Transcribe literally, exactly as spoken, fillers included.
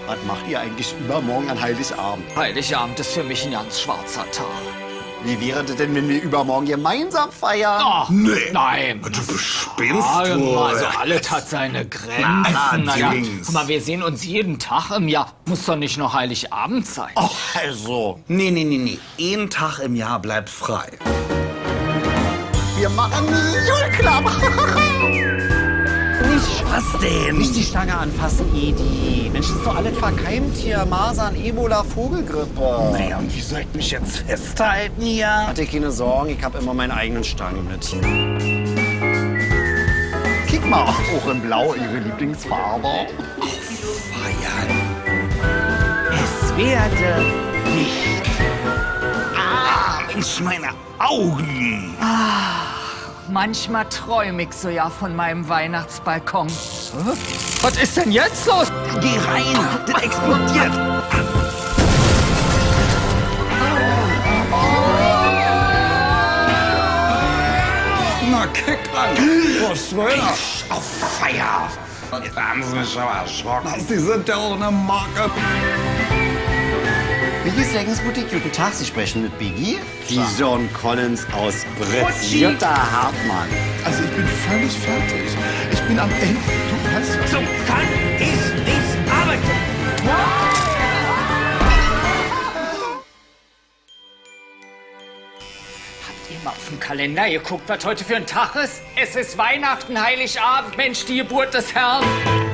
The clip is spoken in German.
Was macht ihr eigentlich übermorgen an Heiligabend? Heiligabend ist für mich ein ganz schwarzer Tag. Wie wäre das denn, wenn wir übermorgen gemeinsam feiern? Oh, Nee. Nein. Du spinnst Ja, wohl. also alles hat seine Grenzen. Na ja, Allerdings. guck mal, wir sehen uns jeden Tag im Jahr. Muss doch nicht noch Heiligabend sein. Oh, also. Nee, nee, nee, nee. Ein Tag im Jahr bleibt frei. Wir machen Julklapp. Nicht, was denn? Nicht die Stange anfassen, Edi. Mensch, das ist doch alles verkeimt hier. Masern, Ebola, Vogelgrippe. Naja, und wie soll ich mich jetzt festhalten hier? Hatte keine Sorgen, ich hab immer meine eigenen Stangen mit. Kick mal, auch in Blau, Ihre Lieblingsfarbe. Feiern. Es werde nicht. Ah, Mensch, meine Augen. Manchmal träume ich so ja von meinem Weihnachtsbalkon. Hä? Was ist denn jetzt los? Geh rein, das explodiert. Na, Kickern. Was soll das? Auf Feier. Jetzt haben sie mich aber erschrocken. Sie sind ja auch eine Marke. Biggies Leggensboutique, guten Tag, Sie sprechen mit Biggie. Die John Collins aus Britz. Rutschi. Jutta Hartmann. Also ich bin völlig fertig. Ich bin am Ende. Du weißt was? So kann ich nicht arbeiten. Habt ihr mal auf den Kalender geguckt, was heute für ein Tag ist? Es ist Weihnachten, Heiligabend, Mensch, die Geburt des Herrn.